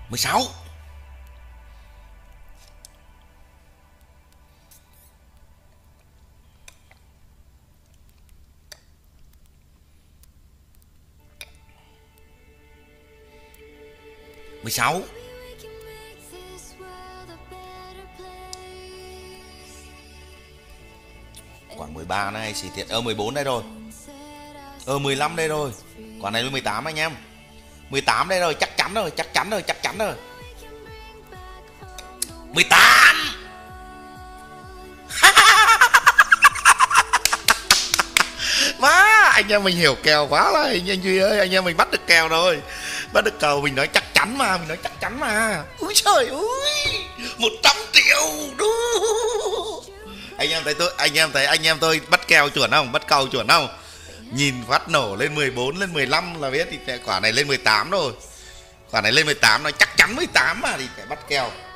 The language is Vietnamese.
16. Mười sáu. Còn 13 này xì thiệt. 14 đây rồi. 15 đây rồi. Quả này là 18 anh em. 18 đây rồi, chắc chắn rồi, chắc chắn rồi, chắc chắn rồi. 18. Má, anh em mình hiểu kèo quá là anh Duy ơi, anh em mình bắt được kèo rồi. Bắt được cầu mình nói chắc chắn mà, mình nói chắc chắn mà. Úi trời ơi, 100 triệu. Đú. Anh em thấy anh em tôi bắt kèo chuẩn không? Bắt cầu chuẩn không? Nhìn phát nổ lên 14 lên 15 là biết thì quả này lên 18 rồi. Quả này lên 18 nói chắc chắn 18 mà thì phải bắt kèo.